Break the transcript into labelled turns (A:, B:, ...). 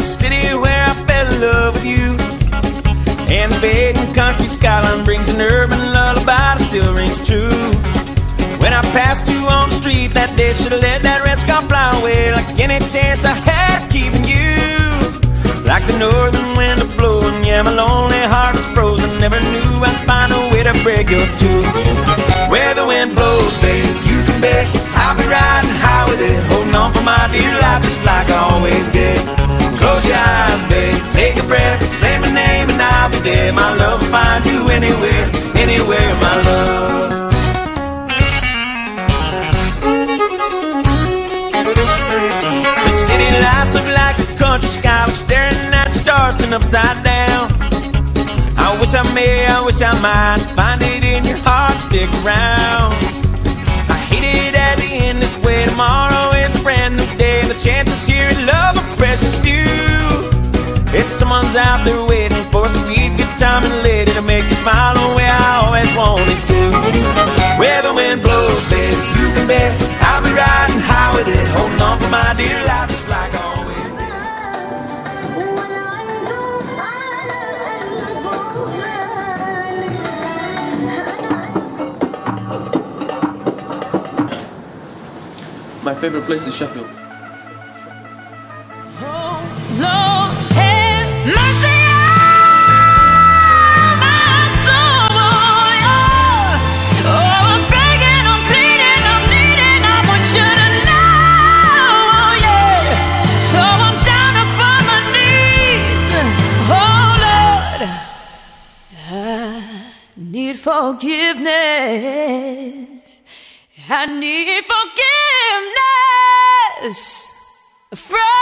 A: city where I fell in love with you. And the fading country skyline brings an urban lullaby that still rings true. When I passed you on the street that day, should've let that red scar fly away. Like any chance I had of keeping you. Like the northern wind a blowing, yeah, my lonely heart was frozen. Never knew I'd find a way to break yours too. Where the wind blows, babe, you can bet I'll be riding high with it, holding on for my dear life just like I always did. Close your eyes, babe, take a breath, say my name and I'll be there. My love will find you anywhere, anywhere, my love. The city lights look like a country sky, like staring at the stars turned upside down. I wish I might find it in your heart, stick around. I hate it at the end this way. Tomorrow is a brand new day. The chances here in love are precious few. If someone's out there waiting for a sweet good time and lady to make you smile the way I always wanted to. Where the wind blows, baby, you can bet I'll be riding high with it, holding on for my dear life just like I always did.
B: My favorite place is Sheffield.
C: Oh, Lord, have mercy on my soul, yeah. Oh, I'm begging, I'm pleading, I'm needing, I want you to know, yeah. So I'm down upon my knees. Oh, Lord, I need forgiveness. I need forgiveness from